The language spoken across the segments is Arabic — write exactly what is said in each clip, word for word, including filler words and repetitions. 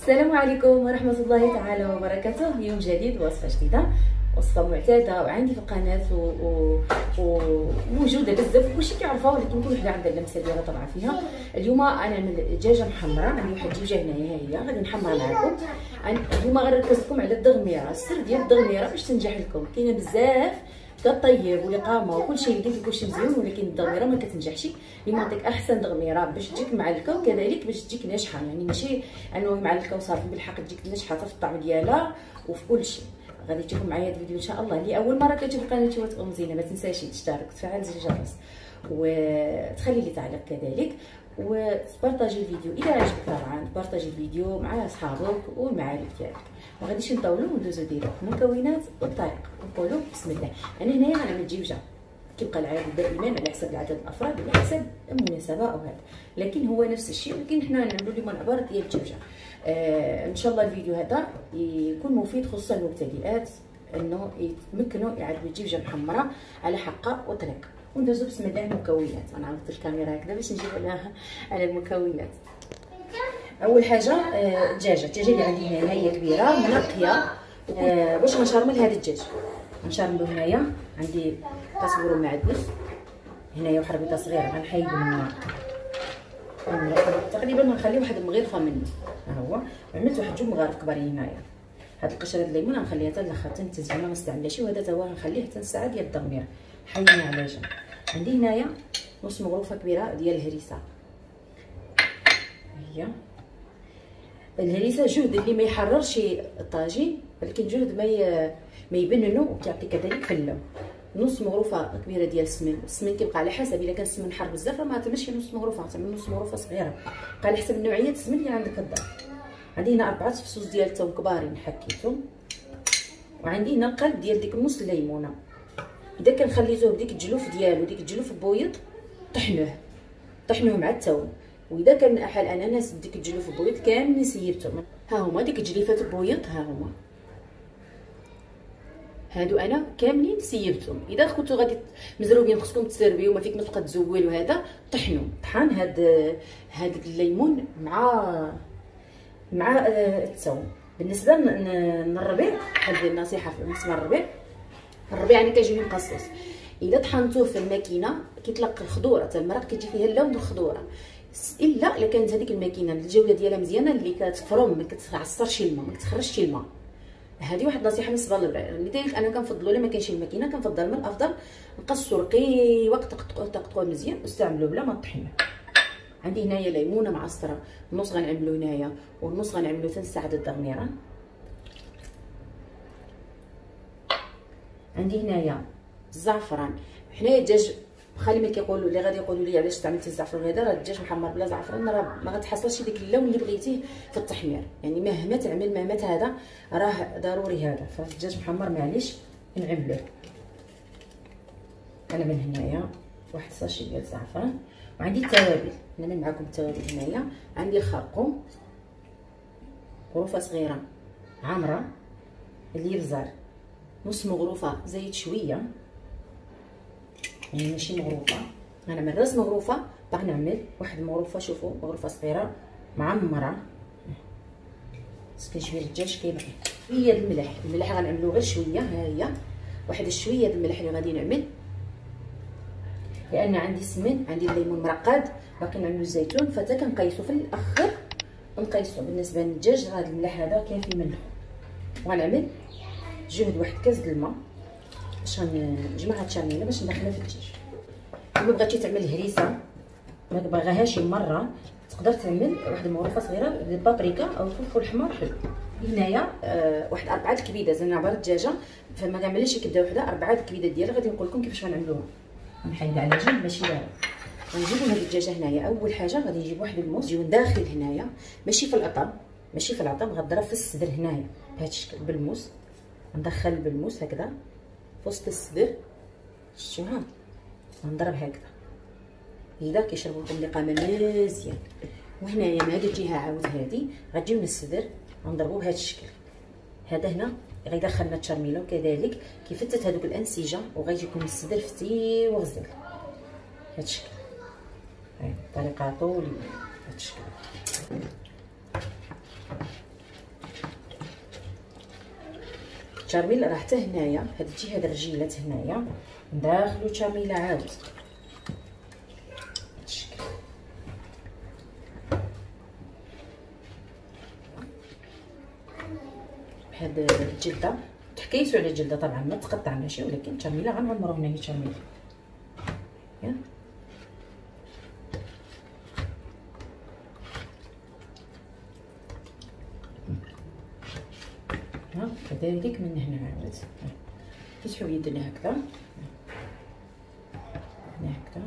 السلام عليكم ورحمة الله تعالى وبركاته. يوم جديد ووصفة جديدة، وصفة معتادة وعندي في القناة وموجودة بزاف كلشي كيعرفها، ولكن كل وحدة عندها اللمسة ديالها طبعا فيها. اليوم انا نعمل دجاجة محمرة، عندي واحد الدجاجة هنايا هي غادي نحمرها معكم. اليوم غنركز لكم على الدغميرة، السر ديال الدغميرة باش تنجح لكم. كاينه بزاف كطيب والإقامة وكل شيء يدير كلشي مزيان، ولكن الدغميرة ما كتنجحش. اليوم نعطيك احسن دغميرة باش تجيك معلكه، وكذلك باش تجيك ناجحه، يعني ماشي انه معلكه وصافي، بالحق تجيك ناجحه في الطعم ديالها وفي كل شيء. غادي تشوفوا معايا هذا الفيديو ان شاء الله. اللي اول مره كتشوف قناتي وتكون مزيانه ما تنساش تشترك وتفعل زر الجرس وتخلي لي تعليق كذلك، وتبارطاجي الفيديو اذا عجبك. طبعا بارطاجي الفيديو مع اصحابك والمعارف ديالك. ما غاديش نطولوا وندوزو ديريكت المكونات والطريقه. نقولوا بسم الله. انا هنايا غنعمل دجاجه كيبقى العدد دائما على حسب العدد الافراد وعلى حسب المناسبه او هذا، لكن هو نفس الشيء، ولكن حنا نعملوا اليوم عباره ديال الدجاجه. آه ان شاء الله الفيديو هذا يكون مفيد خصوصا المبتدئات، انه يتمكنوا يعرفوا الدجاجه محمره على حقها وطريقه. وندوزو بسم الله المكونات. انا عرضت الكاميرا هكذا باش نجيب على على المكونات. اول حاجه الدجاجه آه الدجاجه اللي عندي هنا هي كبيره منقيه. آه باش غنشرمل هذا الدجاج غنشرملو هنايا. عندي تصوروا معدنوس هنايا وحربيطه صغيره غنحيدو منها تقريبا، غنخلي واحد المغرفه منه. ها هو عملت واحد جوج مغارف كبارين هنايا. هاد القشره ديال الليمون غنخليها حتى الاخر تنتج، ما غنستعملهاش، وهذا تا هو غنخليه حتى الساعه ديال التغمير. حيدنا على جنب. عندي هنايا نص مغروفه كبيره ديال الهريسه. هي الهريسه جهد اللي ما يحررش الطاجين، ولكن جهد ما ما يبننو وكيعطي كذلك في اللون. نص مغروفه كبيره ديال السمن. السمن كيبقى على حسب، الا كان السمن حار بزاف راه ما تعملش نص مغروفه، تعمل نص مغروفه صغيره، بقى على حسب نوعيه السمن اللي عندك الدار. عندي هنا اربعه فصوص ديال الثوم كبارين حكيتهم، وعندي هنا القلب ديال ديك نص الليمونه. اذا كان خليتوه بديك الجلوف ديالو ديك الجلوف بويض طحنوه طحنوه مع الثوم. واذا كان حال الاناناس ديك الجلوف بويض كاملين سيبتهم. ها هما ديك الجليفات بويض، ها هما هادو انا كاملين سيبتهم. اذا كنتو غادي مزروبين خصكم تسربيو وما فيك ما تبقى تزول، وهذا طحنوا طحان هاد هاد الليمون مع مع الثوم. بالنسبه للربيع، هاد النصيحه بالنسبه للربيع، الربيع انا كيجيني مقصص. اذا طحنتوه في الماكينه كيطلق الخضوره تاع المرق، كتجي فيها اللون ديال الخضوره، الا الا كانت هذيك الماكينه الجوده ديالها مزيانه اللي كتفرم ما كتعصرش الماء ما كتخرجش الماء. هذه واحد النصيحه بالنسبه للربيع. لذلك انا كنفضلوا الا ما كاينش الماكينه كنفضل من الافضل نقصوا رقيق تقطعوه تقطعوه مزيان واستعملوه بلا ما طحنوه. عندي هنايا ليمونه معصره، النص غنعملو هنايا والنص غنعملو حتى الساعه ديال الدغميره. عندي هنايا الزعفران. حنايا الدجاج خالي ما كيقولوا اللي غادي يقولوا لي علاش استعملتي الزعفران هذا، راه الدجاج محمر بلا زعفران راه ما غتحصلش ديك اللون اللي بغيتيه في التحمير. يعني مهما تعمل مهما هذا راه ضروري هذا. فالدجاج محمر معليش نعملوه. انا من هنايا واحد الساشي ديال الزعفران. وعندي التوابل، انا معكم التوابل هنايا. عندي الخرقوم غروفه صغيره عامره، اليبزار نص مغروفه زيت شويه، يعني ماشي مغروفه. غنعمل راس مغروفه، باغي نعمل واحد المغروفه، شوفوا مغروفه صغيره معمره بس كنشوي الدجاج كيبغي. شويه الملح، الملح غنعملو غير شويه. ها هي واحد الشويه د الملح اللي غادي نعمل، لان عندي السمن عندي الليمون مرقد باقي نعملو الزيتون، فتا كنقيسو في الاخر نقيسو. بالنسبه للدجاج هذا الملح هذا كافي منه. وغنعمل جهد واحد كاس د الماء باش غنجمع هاد الشرميله باش ندخلها في الدجاج. الا بغيتي تعمل الهريسه ما تبغيهاش مره، تقدر تعمل واحد المغرفه صغيره ديال البابريكا او الفلفل الحمر حلو. هنايا آه واحد اربعه الكبيده، زعما عباره الدجاجه فما كنعملهاش كبده وحده، اربعه الكبيده ديالها غادي نقول لكم كيفاش غنعملوها. نحيد على جنب ماشي دابا. غنجيبو هاد الدجاجه هنايا. اول حاجه غادي نجيب واحد الموس نجيو داخل هنايا، ماشي في العظم ماشي في العظم، غضرب في الصدر هنايا بهذا الشكل بالموس. ندخل بالموس هكذا في وسط الصدر، شفتوها غنضرب هكذا اذا كيشربوا لكم الإقامة مزيان. وهنايا من هذه الجهه عاود هذه غتجيو من الصدر غنضربوا بهذا الشكل. هذا هنا غيدخلنا التشرميله، وكذلك كيفتت هذوك الانسجه وغيجيكم الصدر فتي وغزال بهذا الشكل. هاي طريقه طوليه بهذا الشكل. التشارميل راه حتى هنايا هاد تجي هاد الرجيلات هنايا نداخلو تشارميله عاود الشكل بهاد الجلده. تحكيسو على الجلده طبعا ما تقطع ماشي، ولكن تشارميله غنعمرو هنايا تشارميله ياك. ها كذلك من هنا عاود فتحوا يدنا هكذا هنا هكذا.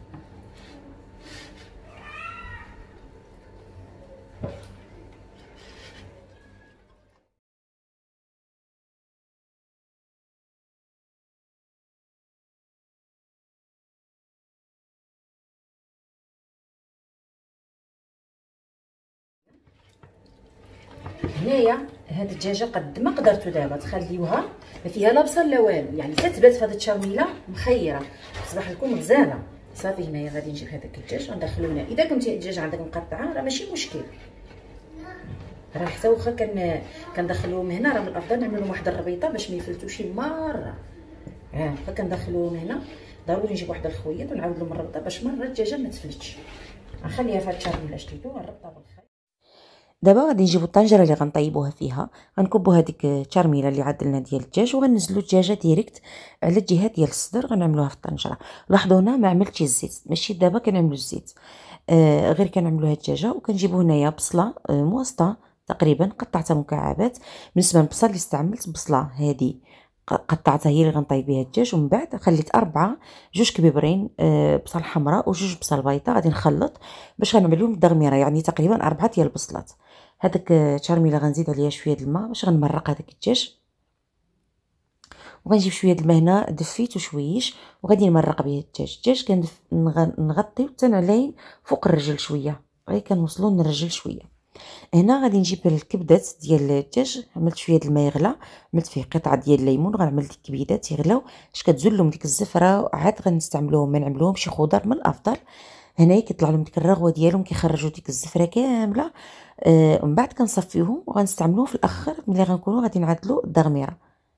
هنايا هاد الدجاجه قد ما قدرتوا دابا تخليوها ما فيها لا بصل لا والو، يعني تتبات في هاد التشارميله مخيره تصبح لكم غزاله. صافي هنايا غادي نجيب هذاك الدجاج غندخلو هنا. اذا كنتي الدجاج عندك مقطعه راه ماشي مشكل، راه حتى واخا كان كندخلوهم هنا راه من الافضل نعملوا لهم واحد الربيطه باش ما يفلتوش مره. ها فكندخلوهم هنا ضروري نجيب واحد الخويط ونعاود لهم الربطه باش مره الدجاجه ما تفلتش. غنخليها في هاد التشارميله شتيتو الربطه بالخيط. دابا غادي نجيبو الطنجره اللي غنطيبوها فيها، غنكبو هذيك التشارميله اللي عدلنا ديال الدجاج وغنزلو الدجاجه ديريكت على الجهه ديال الصدر غنعملوها في الطنجره. لاحظوا هنا ما عملتش الزيت، ماشي دابا كنعملو الزيت، آه غير كنعملوها الدجاجه. وكنجيبو هنايا بصله آه موسطه تقريبا قطعتها مكعبات. بالنسبه للبصل اللي استعملت بصله هذه قطعتها هي اللي غنطيب بها الدجاج، ومن بعد خليت اربعه جوج كبيبرين آه بصل حمراء وجوج بصل بيضاء غادي نخلط باش غنعمل لهم الدغميره، يعني تقريبا اربعه ديال البصلات. هذاك التشارميله غنزيد عليها شويه د الماء باش غنمرق هذاك الدجاج، وغنجيب شويه د الماء هنا دفيته شويش وغادي نمرق به الدجاج. الدجاج كنغطيو حتى نعلي فوق الرجل شويه، غير كنوصلو للرجل شويه. هنا غادي نجيب الكبدات ديال الدجاج، عملت شويه د الماء يغلى، عملت فيه قطعه ديال الليمون، غنعمل ديك الكبيدات يغلاو باش كتزول لهم ديك الزفره، عاد غنستعملوهم ما نعملوهمش شي خضر من الافضل. هنايا كيطلع لهم ديك الرغوه ديالهم كيخرجوا ديك الزفره كامله. آه ومن بعد كنصفيوهم وغنستعملوهم في الاخر ملي غنكونوا غادي نعدلوا الدغميره.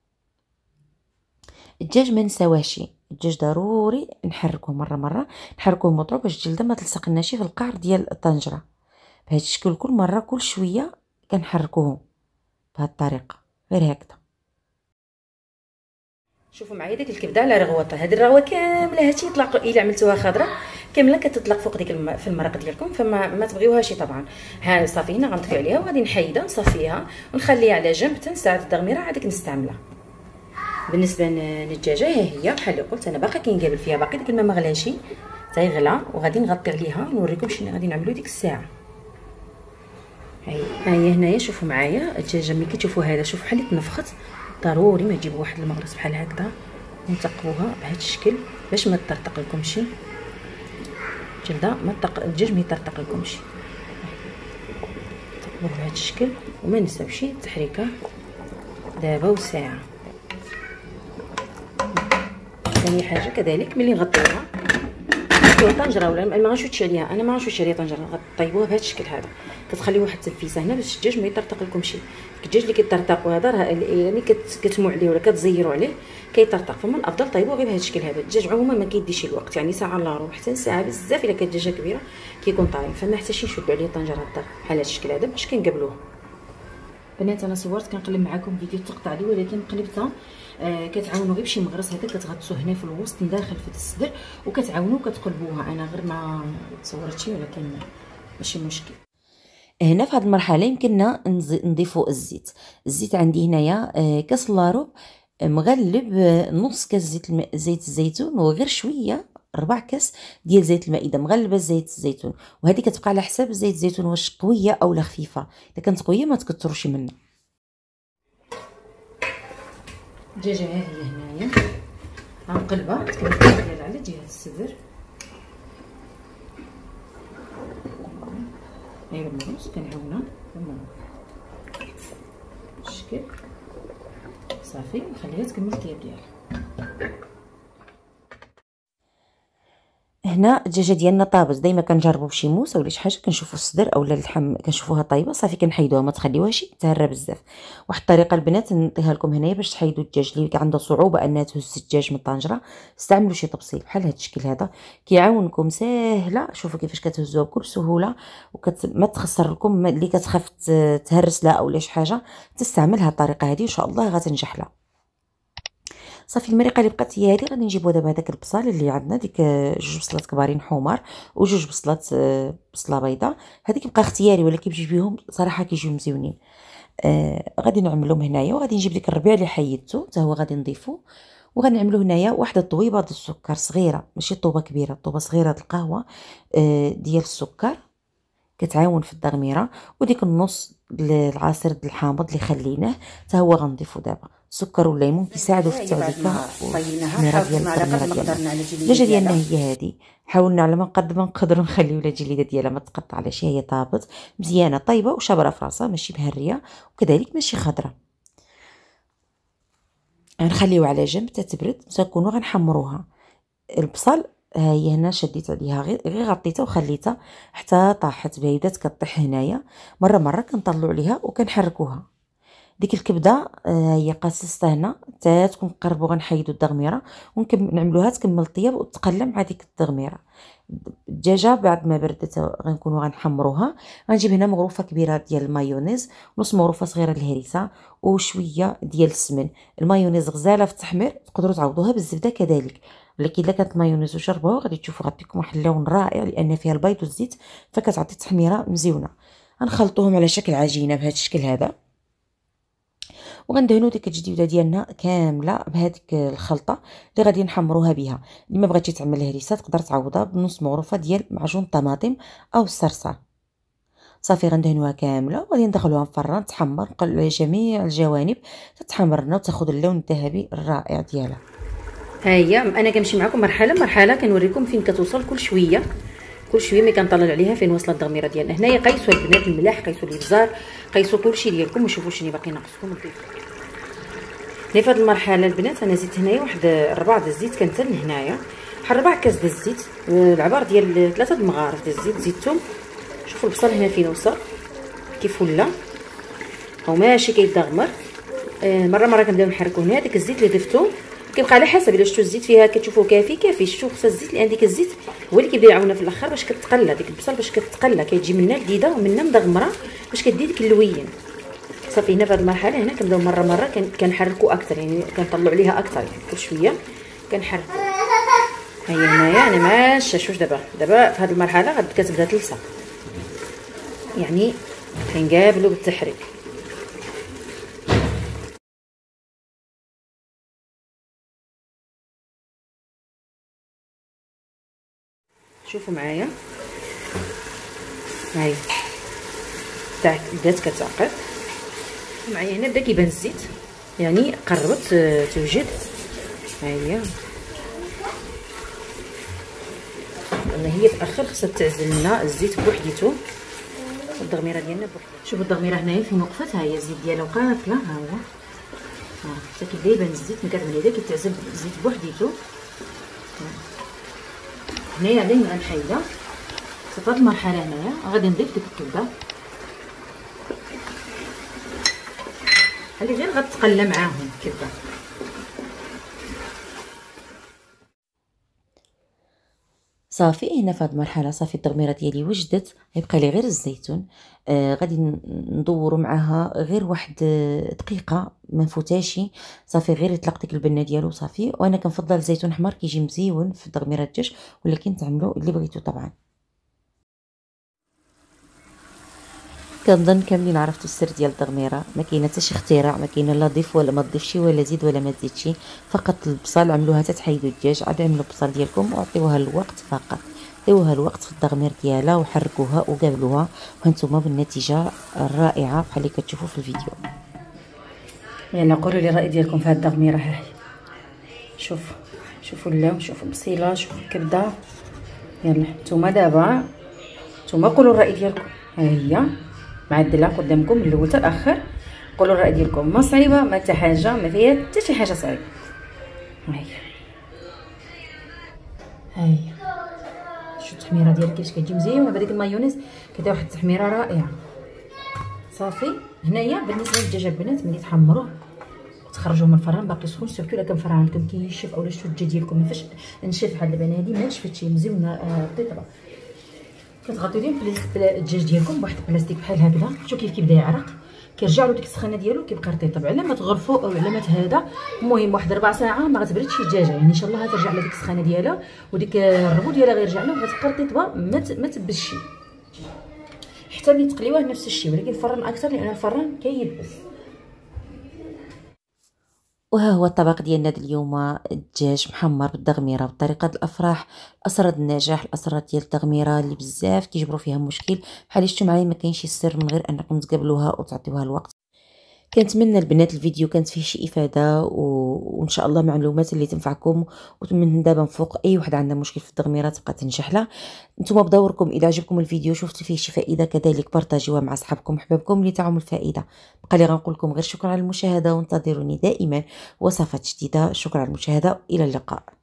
الدجاج ما نساوهش، الدجاج ضروري نحركوه مره مره، نحركوه مطروب باش الجلده ما تلصقناش في القعر ديال الطنجره. بهذا الشكل كل مره كل شويه كنحركوهم بهذه الطريقه غير هكذا. شوفوا معايا ديك الكبده على رغوتها، هذه الرغوه كامله هاتي يطلق الا عملتوها خضراء كامله كتطلق فوق ديك الم... في المرق ديالكم، فما ما تبغيوهاش طبعا. ها صافي هنا غنطفي عليها وغادي نحيدها نصفيها ونخليها على جنب حتى ساعه التغميره عاد نستعملها. بالنسبه للدجاجه ها هي بحال اللي قلت انا باقي كنقابل فيها، باقي ديك الماء ما غلاشي تيغلى وغادي نغطي عليها ونوريكم شنو غادي نعملوا ديك الساعه. هاي ها هي هنايا شوفوا معايا الدجاجه ملي كتشوفوا هذا شوفوا بحال اللي تنفخت، ضروري ما تجيبوا واحد المغرس بحال هكذا ونتقوها بهذا الشكل باش ما تطرطق لكمش الجلده، ما تطق الدجاج ما يطرطق لكمش. تقوه بهذا الشكل وما نساوش التحريكه دابا وساعه. ثاني حاجه كذلك ملي نغطيوها نغطيوها طنجره ولا ما غنشوتش عليها، انا ما غنشوتش عليها طنجره، غطيبوها بهذا الشكل هذا كتخليوها واحد التنفيسه هنا باش الدجاج ما يطرطق لكمش. الدجاج اللي كيطرطق وهذا راه يعني كتموا عليه ولا كتزيروا عليه كيطرطق، فمن الافضل طيبوه غير بهذا الشكل هذا. الدجاج عموما ما كيديش الوقت، يعني ساعه الا ربع حتى ساعه بزاف الا كانت الدجاجه كبيره كيكون طايب، فما حتىش نشدوا عليه طنجره بحال هذا الشكل هذا باش كنقبلوه. بنات انا صورت كنقلب معكم فيديو تقطع لي ولكن قلبتها آه كتعاونوا غير بشي مغرس هكا كتغطسوه هنا في الوسط من داخل في الصدر وكتعاونوا كتقلبوها. انا غير ما تصورتش ولكن ماشي مشكل. هنا في هذه المرحله يمكننا نضيفوا الزيت. الزيت عندي هنايا آه كاس لاروب مغلب آه نص كاس زيت الم... زيت الزيتون وغير شويه ربع كاس ديال زيت المائده مغلبه زيت الزيتون، وهذه كتبقى على حساب زيت الزيتون واش قويه او لا خفيفه. اذا كانت قويه ما تكثروش منها. الدجاجه ها هي هنايا غنقلبها كندير على جهه الصدر غير النص كنعاونها بالشكل صافي نخليها تكمل الطياب ديالها. هنا الدجاجه ديالنا طابت. دائما كنجربوا بشي موسه ولا شي حاجه كنشوفوا الصدر اولا اللحم كنشوفوها طايبه صافي كنحيدوها ما تخليوهاش تهرى بزاف. واحد الطريقه البنات نعطيها لكم هنايا باش تحيدوا الدجاج اللي عنده صعوبه انها تهز الدجاج من الطنجره. استعملوا شي طبسيل بحال هذا الشكل هذا كيعاونكم ساهله. شوفوا كيفاش كتهزوها بكل سهوله وما تخسر لكم اللي كتخاف تهرس لها اولا شي حاجه تستعمل هذه الطريقه هذه ان شاء الله غتنجح لها. صافي المريقه اللي بقات هي هذه. غادي نجيبوا دابا هذاك البصل اللي عندنا ديك جوج بصلات كبارين حمر وجوج بصلات بصله بيضاء. هذيك كيبقى اختياري ولكن بجيبيهم صراحه كيجيو مزيونين. آه غادي نعملهم هنايا وغادي نجيب ديك الربيع اللي حيدته حتى هو غادي نضيفو وغادي نعملو هنايا واحد الطويبه ديال السكر صغيره ماشي طوبه كبيره طوبه صغيره د القهوه آه ديال السكر كتعاون في التغميره. وديك النص العصير د الحامض اللي خليناه حتى هو غنضيفو دابا. السكر والليمون كيساعدوا في التوليفه والتحميره ديال التغميره ديالنا. الدجاجه ديالنا هي هذه. حاولنا على ما قد ما نقدروا نخليو الجليده ديالها ما تقطعش. هي طابت مزيانه طيبه وشابره في راسها ماشي مهريه وكذلك ماشي خضره. غنخليو على جنب حتى تبرد تكونوا غنحمروها. البصل ها هي هنا شديت عليها غير غير غطيتها وخليتها حتى طاحت بها بدات كطيح هنايا. مره مره كنطلعوا عليها وكنحركوها. ديك الكبده هي قاصصتها هنا حتى تكون قربوا غنحيدوا التغميره ونعملوها تكمل الطياب وتقلى مع ديك التغميره. الدجاجه بعد ما بردت غنكونوا غنحمروها. غنجيب هنا مغروفه كبيره ديال المايونيز نص مغروفه صغيره الهريسه وشويه ديال السمن. المايونيز غزاله في التحمير تقدروا تعوضوها بالزبده كذلك ولكن الا كانت المايونيز وشربوها غادي تشوفوا غتعطيكم واحد اللون رائع لان فيها البيض والزيت فكتعطي تحميره مزيونه. غنخلطوهم على شكل عجينه بهذا الشكل هذا وغندهنوا ديك الجديده ديالنا كامله بهذيك الخلطه اللي غادي نحمروها بها. اللي ما بغيتي تعمل الهريسه تقدر تعوضها بنص مغروفه ديال معجون الطماطم او الصرصه. صافي غندهنوها كامله وغادي ندخلوها في الفران تحمر نقلوا على جميع الجوانب تتحمر لنا وتاخذ اللون الذهبي الرائع ديالها. ها هي انا كنمشي معكم مرحله مرحله كنوريكم فين كتوصل كل شويه كل شويه ملي كنطلع عليها فين وصلت التغميره ديالنا. هنايا قيسوا البنات الملاح قيسوا الابزار قيسوا كلشي ديالكم وشوفوا شنو باقي ناقصكم وضيفوا. هنا في هذه المرحله البنات انا زدت هنايا واحد ربع د الزيت كنتن هنايا بحال ربع كاس د الزيت العبار ديال ثلاثه د المغارف د الزيت زدتهم. شوفوا البصل هنا فين وصل كيف ولا هو ماشي كيتدغمر. آه مره مره كنبداو نحركوا هنا داك الزيت اللي ضفتو كيبقى على حسب الا شفتوا الزيت فيها كتشوفوا كافي كافي شفتوا خص الزيت لان ديك الزيت هو اللي كيبدا يعاوننا في الاخر باش كتقلى ديك البصل باش كتقلى كتجي منها لذيذه ومنها مدغمره باش كدير ديك اللوين. صافي هنا في هذه المرحله هنا كنبداو مره مره كنحركوا اكثر يعني كنطلعوا عليها اكثر يعني كل شويه كنحركوا. ها هي هنايا انا ماشيه شوف دابا دابا في هذه المرحله غد كتبدا تلصق يعني كنقابلوا بالتحريك. شوفوا معايا هاي تاع بدات كتعقد معايا هنا بدا كيبان الزيت يعني قربت توجد. ها هي لان هي في الاخر خصها تعزل لنا الزيت بوحديته والتغميره ديالنا بوحديتها. شوفوا التغميره هنايا فين وقفت ها هي الزيت ديالها وقافله ها هو ها حتى كيبدا يبان الزيت من كتعمل هذا كيتعزل الزيت بوحديته. هنايا دايما غنحيدها في هذه المرحله هنايا غادي نضيف ديك الكبده اللي غير غتقلى معاهم الكبده. صافي هنا في هذه المرحله صافي التغميره ديالي وجدت يبقى لي غير الزيتون. آه غادي ندوروا معها غير واحد دقيقه ما نفوتاش صافي غير يطلق ديك البنه ديالو صافي. وانا كنفضل الزيتون احمر كيجي مزيون في تغميره الدجاج ولكن تعملوا اللي بغيتو طبعا. كنظن كاملين عرفتوا السر ديال التغميره ما كاينه حتى شي اختراع ما كاينه لا ضيف ولا ما تضيفش ولا زيد ولا ما تزيدش فقط البصل عملوها حتى تحيدوا الدجاج عاد عملوا البصل ديالكم وعطيوها الوقت فقط عطيوها الوقت في التغمير ديالها وحركوها وقابلوها وهانتوما بالنتيجه الرائعه بحال اللي كتشوفوا في الفيديو. يلا قولوا لي الراي ديالكم في هذه التغميره. ها شوف شوفوا اللون شوفوا البصيله شوفوا الكبده. يلا نتوما دابا نتوما قولوا الراي ديالكم. ها هي معدله قدامكم من الاول حتى الاخر قولوا الراي ديالكم. ما صعيبه ما حتى حاجه ما فيها حتى شي حاجه صعيبه. ها هي ها هي التحميره ديالها كيفاش كتجي مزيونه بهذيك المايونيز كدير واحد التحميره رائعه. صافي هنايا بالنسبه للدجاج البنات ملي تحمروه تخرجوه من الفران باقي سخون، سورتو الا كان فران عندكم كينشف اولا الشوجه ديالكم مافاش نشف بحال دابا هادي ما نشفتش مزيونه آه طيبه. كتغطيو ديال الدجاج ديالكم بواحد البلاستيك بحال هكذا. شوفوا كيف كيبدا يعرق كيرجع له ديك السخانه ديالو كيبقى رطيب. على ما تغرفوا او على ما تهدا المهم واحد ربع ساعه ما غتبردش الدجاجه، يعني ان شاء الله غترجع لها ديك السخانه ديالها وديك الرغو ديالها غيرجع له وغتبقى رطيبه ما ما تبشي. حتى ملي تقليوه نفس الشيء ولكن الفران اكثر لان الفران كيبس. وها هو الطبق ديالنا اليوم، الدجاج محمر بالدغميره بطريقه الافراح، الاسرار النجاح، الاسرار ديال التغميره اللي بزاف كيجبروا فيها مشكل. بحال شفتوا معايا ما كاينش السر من غير انكم تقبلوها وتعطيوها الوقت. كنتمنى البنات الفيديو كانت فيه شي افاده و... وان شاء الله معلومات اللي تنفعكم، ومن دابا فوق اي وحده عندها مشكل في التغميره تبقى تنجح لها. نتوما بدوركم اذا عجبكم الفيديو شفتوا فيه شي فائده كذلك بارطاجيوها مع صحابكم وحبابكم اللي تعاهم الفائده. بقى لي غنقول لكم غير شكرا على المشاهده وانتظروني دائما وصفات جديده. شكرا على المشاهده، الى اللقاء.